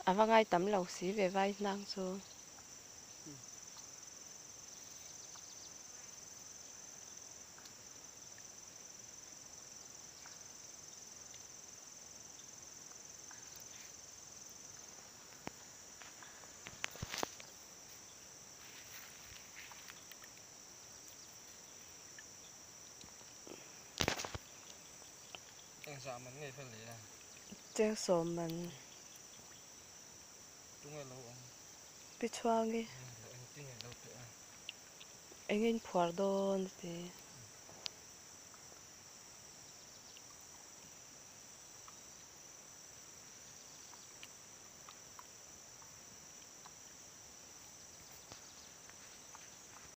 và ngay tấm lầu xí về vai năng xuống anh sợ mình nghe phân lý này treo sổ mình chúng là lâu ông biết choang đi anh tin là lâu nữa anh in phở đôn thì